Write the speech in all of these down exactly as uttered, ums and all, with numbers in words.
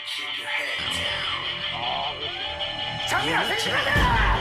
장미야 생일 축하한다!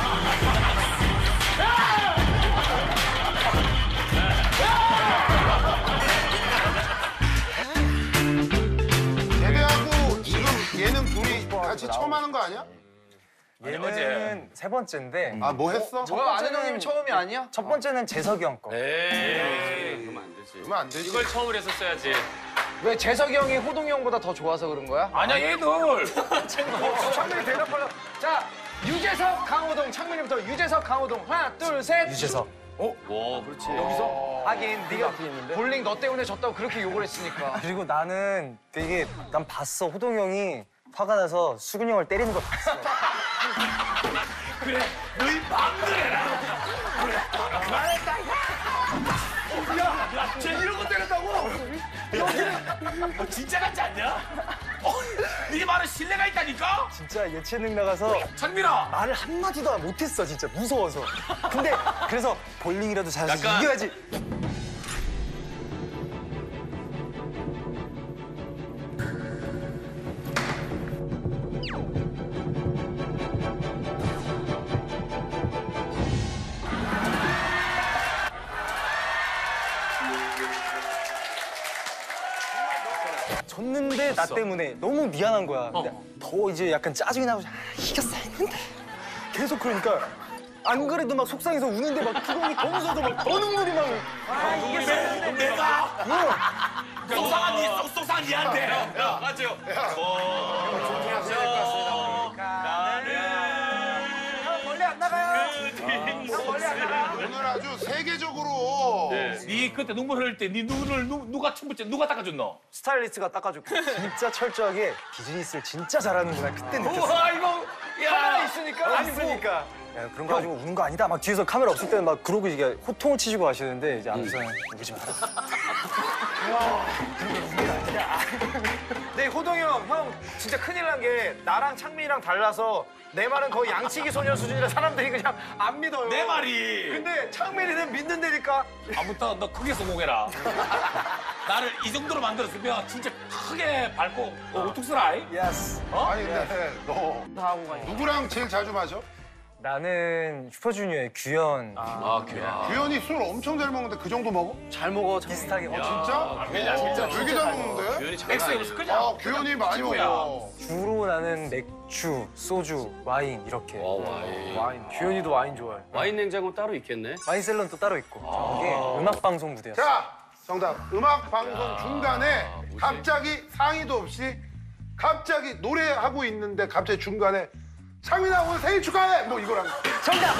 데뷔하고 지금 얘는 둘이 같이 처음 하는 거 아니야? 얘는 세 번째인데. 아, 뭐 했어? 뭐야, 아는 형님이 처음이 아니야? 첫 번째는 재석이 형 거. 에이, 그러면 안 되지. 그러면 안 되지. 이걸 처음으로 했었어야지. 왜 재석이 형이 호동이 형보다 더 좋아서 그런 거야? 아니야, 얘들. 창민이 대답하려. 자, 유재석, 강호동, 창민이부터 유재석, 강호동. 하나, 둘, 셋. 유재석. 와, 그렇지. 여기서? 하긴 네가 볼링 너 때문에 졌다고 그렇게 욕을 했으니까. 그리고 나는 되게 난 봤어. 호동 형이 화가 나서 수근이 형을 때리는 걸 봤어. 그래, 너희 마음대로 해라. 그래, 말했다. 야, 쟤 이런 거 때렸다고? 너 진짜 같지 않냐? 어, 네 말은 신뢰가 있다니까? 진짜 예체능 나가서 창민아! 말을 한마디도 못했어, 진짜. 무서워서. 근데 그래서 볼링이라도 잘해서 약간- 이겨야지. 졌는데 나 때문에 너무 미안한 거야. 근데 더 이제 약간 짜증이 나고 아, 이겼어 했는데 계속 그러니까 안 그래도 막 속상해서 우는데 막 기분이 더 무서워서 막 더 눈물이 막. 아 이겼어 했는데 내가? 응. 속상한 니, 속- 속상한 니한테. 야, 맞죠? 멀리 안 나가요. 멀리 안 나가. 오늘 아주 세계적으로 네 그때 눈물 흘릴 때 네 눈을 누, 누가 첫 번째 누가 닦아줬노? 스타일리스트가 닦아줄게. 진짜 철저하게 비즈니스를 진짜 잘하는구나 그때 느꼈어. 우와, 이거. 야. 카메라 있으니까. 아니 있으니까. 야, 그런 거 가지고 우는 거 아니다. 막 뒤에서 카메라 없을 때는 막 그러고 이게 호통을 치시고 하시는데 이제 앞에서 울지 마라. 네, 호동이 형, 형 진짜 큰일 난 게 나랑 창민이랑 달라서 내 말은 거의 양치기 소년 수준이라 사람들이 그냥 안 믿어요. 내 말이. 근데 창민이는 믿는다니까. 아무튼 너 크게 성공해라. 나를 이 정도로 만들었으면 진짜 크게 밟고 어, 우뚝서라. 예스. 아니 근데 너 다 하고 가니. 누구랑 제일 자주 마셔? 나는 슈퍼주니어의 규현. 아, 그래. 규현이 술 엄청 잘 먹는데 그 정도 먹어? 잘 먹어. 비슷하게. 어, 진짜? 진짜, 진짜. 되게 잘 먹는데? 규현이 엑스 여기서 그냥. 아, 규현이 많이 먹어. 주로 나는 맥주, 소주, 와인 이렇게. 와, 와인. 와인. 규현이도 와인 좋아해. 와인 냉장고 따로 있겠네. 와인 셀러는 또 따로 있고. 저게 음악 방송 무대였어. 자, 정답. 음악 방송 중간에 갑자기 상의도 없이 갑자기 노래하고 있는데 갑자기 중간에 창민아 오늘 생일 축하해! 뭐 이거랑. 정답.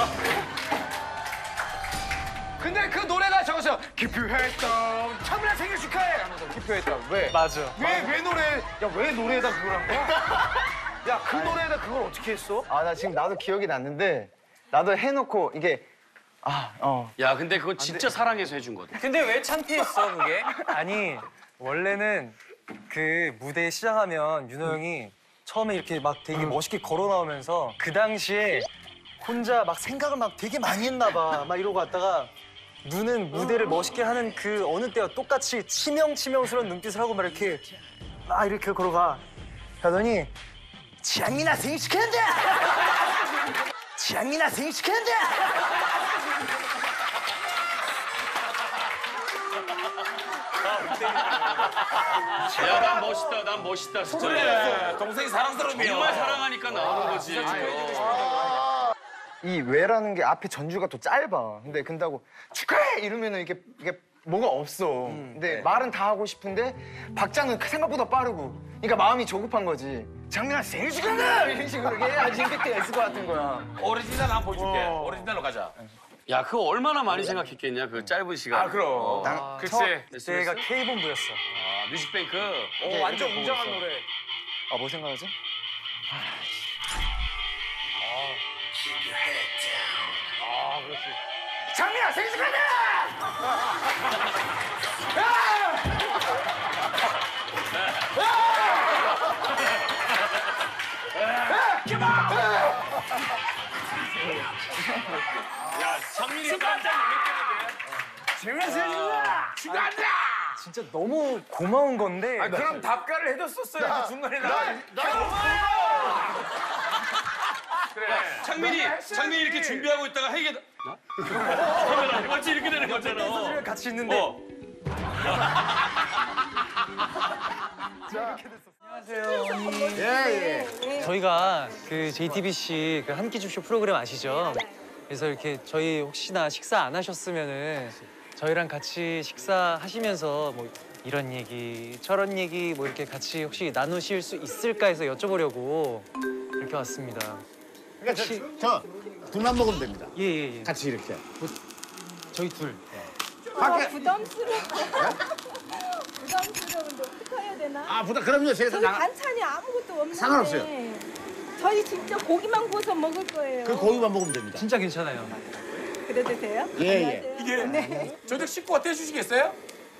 근데 그 노래가 저기서 기표했던 창민아 생일 축하해 하면서 기표했던 왜? 맞아. 왜, 왜 노래, 야, 왜 노래에다 그걸 한 거야? 야, 그 노래에다 그걸 어떻게 했어? 아, 나 지금 나도 기억이 났는데 나도 해놓고 이게 아, 어. 야, 근데 그건 진짜 사랑해서 해준 거다. 근데 왜 창피했어, 그게? 아니, 원래는 그 무대 시작하면 윤호 형이 처음에 이렇게 막 되게 멋있게 걸어 나오면서 그 당시에 혼자 막 생각을 막 되게 많이 했나 봐. 막 이러고 왔다가 눈은 무대를 멋있게 하는 그 어느 때와 똑같이 치명치명스러운 눈빛을 하고 막 이렇게 막 이렇게 걸어가. 하더니 장민아 생일 축하한다! 장민아 생일 축하한다! 야, 난 멋있다, 난 멋있다, 진짜. 그래, 동생이 사랑스러우면. 정말 사랑하니까 나오는 거지. 이 왜라는 게 앞에 전주가 또 짧아. 근데 근다고 축하해 이러면은 이게 이게 뭐가 없어. 근데 말은 다 하고 싶은데 박자는 생각보다 빠르고. 그러니까 마음이 조급한 거지. 장민아 생일 축하한다 이런 식으로 해야지 임팩트가 있을 것 같은 거야. 오리지널 한번 보여줄게. 오리지널로 가자. 야, 그거 얼마나 많이 생각했겠냐, 그 짧은 시간. 아, 그럼. 난 글쎄. 처음 그때가 K본부였어. 아, 뮤직뱅크. 어, 완전 웅장한 노래. 아, 뭐 생각하지? 장민아 생일 축하한다! 야, 창민이 깜짝 놀랐겠는데. 재민아 생일 축하! 축하한다! 진짜 너무 고마운 건데. 아, 그럼 답가를 해줬었어요. 중간에 나. 그래. 창민이 창민이 이렇게 준비하고 있다가 혜이가 카메라 맞지 이렇게 되는 거잖아. 댄서들이랑 같이 있는데. 어. 예, 예. 저희가 그 제이티비씨 그 한 끼 줍쇼 프로그램 아시죠? 그래서 이렇게 저희 혹시나 식사 안 하셨으면은 저희랑 같이 식사하시면서 뭐 이런 얘기, 저런 얘기 뭐 이렇게 같이 혹시 나누실 수 있을까 해서 여쭤보려고 이렇게 왔습니다. 그러니까 저, 저 둘만 먹으면 됩니다. 예, 예, 예. 같이 이렇게. 저희 둘. 밖에. 부담스러워. 부담스러운데 어떻게 해야 되나? 아, 부담 그럼요. 제가 저희 나 반찬이 아무것도 없는데. 상관없어요. 저희 진짜 고기만 구워서 먹을 거예요. 그 고기만 먹으면 됩니다. 진짜 괜찮아요. 그래도 돼요? 예, 예. 안녕하세요. 이게 네. 저녁 식구 어때 주시겠어요?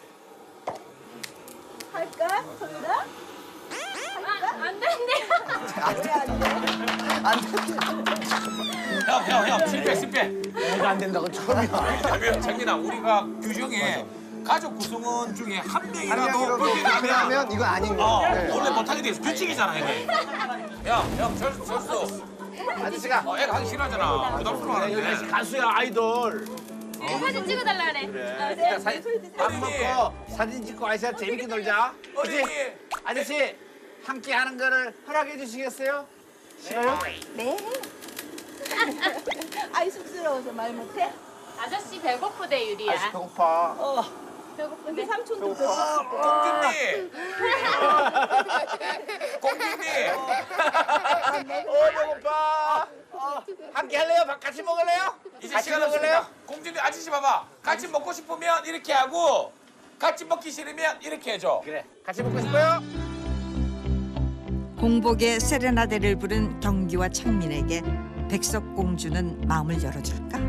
할까? 정답? 안 돼, 안 돼. 왜안 돼? 형, 형, 형, 실패, 실패. 뭐가 안 된다고 처음이야. 왜냐면 장민아, 우리가 규정에 가족 구성원 중에 한 명이라도 불편하면 이거 아닌 어, 원래 못하게 돼 있어. 규칙이잖아, 이게. 형, 형, 철수, 철수. 아저씨가 어, 애가 하기 싫어하잖아. 부담스러워하는데. 가수야 아이돌. 사진 찍어달라 그래. 아, 네. 사진, 밥 먹고 사진 찍고 아저씨랑 재밌게 놀자. 어디? 아저씨 함께 하는 거를 허락해 주시겠어요? 네. 아이 쑥스러워서 말 못해? 아저씨 배고프대 유리야. 배고파. 우리 배고프대. 삼촌도 배고프고. 공주님. 공주님. 어 배고파. 함께 할래요? 밥 같이 먹을래요? 이제 같이 시간 먹을래요? 없으니까 공주님 아저씨 봐봐. 같이 먹고 싶으면 이렇게 하고 같이 먹기 싫으면 이렇게 해줘. 그래. 같이 먹고 싶어요? 공복에 세레나데를 부른 경기와 창민에게 백석공주는 마음을 열어줄까?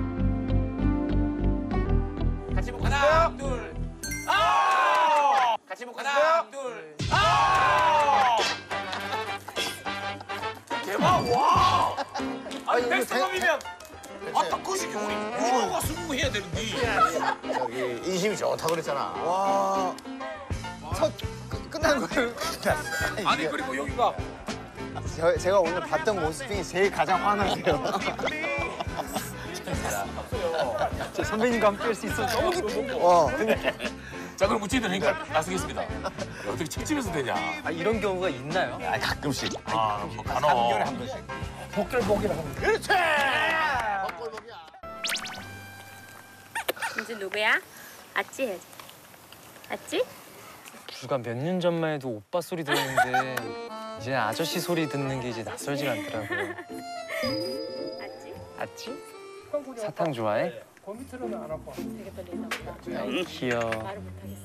같이 먹고 하나, 싶어요? 둘. 아! 같이 먹고 하나, 싶어요? 둘. 아! 대박, 와! 아니, 백성범이면 아, 딱 그것이 우리 유로가 승부해야 되는데. 저기 인심이 좋다고 그랬잖아. 와. 첫 끝난 거예요. 아니, 그리고 여기가 저, 제가 오늘 봤던 모습 중에 제일 가장 화나세요. 저 선배님과 함께 할 수 있어서 너무 기쁘고. 어. 자, 그럼 우찌들으니까 나서겠습니다. 어떻게 척집에서 되냐? 아, 이런 경우가 있나요? 아 가끔씩. 아, 뭐 간호. 삼 개월에 한 번씩. 그렇지. 이제 누구야? 아찌 해야지. 아찌? 불과 몇 년 전만 해도 오빠 소리 들었는데 이제 아저씨 소리 듣는 게 이제 낯설지가 않더라고요. 아찌? 아찌? 사탕 좋아해? 되게 떨린다 보다. 아이, 귀여워. 말을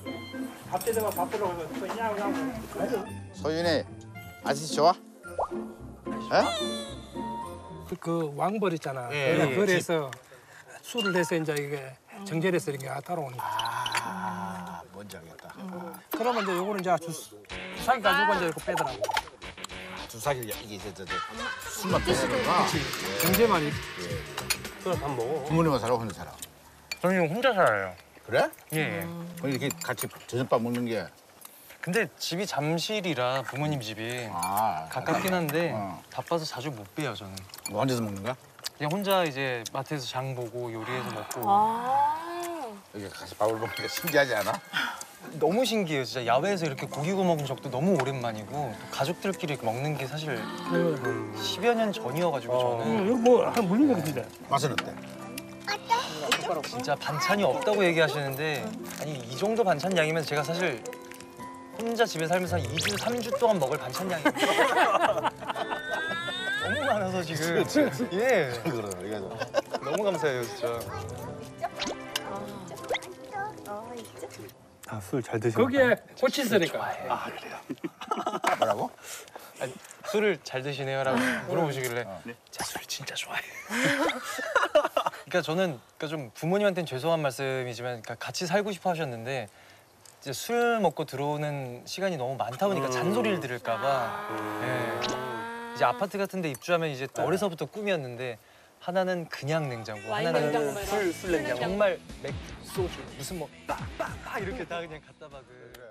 못하겠어. 소윤이 아저씨 좋아? 에? 그, 그 왕벌 있잖아. 예, 내가 예, 그래서 술을 해서 이제 이게 정제해서 이렇게 따라오는 거야. 아 뭔지 알겠다. 그러면 이제 요거는 이제 주, 주사기 가지고 이제 이렇게 빼더라고. 주사기 이게 이제 저, 저 술만 빼는구나. 정제만 이 그럼 밥 먹어. 부모님과 살아 혼자 살아. 저는 혼자 살아요. 그래? 예. 그럼 이렇게 같이 저녁밥 먹는 게 근데 집이 잠실이라 부모님 집이 아, 가깝긴 한데 어. 바빠서 자주 못 빼요 저는. 뭐 혼자서 먹는 거야? 그냥 혼자 이제 마트에서 장 보고 요리해서 먹고. 아. 이렇게 같이 밥을 먹으니까 신기하지 않아? 너무 신기해요. 진짜 야외에서 이렇게 고기 구워 먹은 적도 너무 오랜만이고 또 가족들끼리 이렇게 먹는 게 사실 십여 년 전이어가지고 저는 이거 뭐한 물린 거 같은데. 맛은 어때? 진짜 반찬이 없다고 얘기하시는데 아니 이 정도 반찬 양이면 제가 사실 혼자 집에 살면서 한 이 주, 삼 주 동안 먹을 반찬 양이 너무 많아서 지금. 예. 그래, 이게 너무 감사해요 진짜. 아, 술 잘 드시네. 거기에 꽃이 있으니까. 아 그래요? 뭐라고? 아니, 술을 잘 드시네요라고 물어보시길래 제가 술을 진짜 좋아해요. 그러니까 저는 그러니까 좀 부모님한테는 죄송한 말씀이지만 그러니까 같이 살고 싶어 하셨는데 이제 술 먹고 들어오는 시간이 너무 많다 보니까 잔소리를 들을까 봐 예. 이제 아파트 같은 데 입주하면 이제 또 어려서부터 꿈이었는데 하나는 그냥 냉장고, 와인 하나는 냉장고 말고. 술, 술 냉장고. 정말 맥주, 소주, 무슨 뭐 빡빡빡 이렇게 다 그냥 갖다 박은.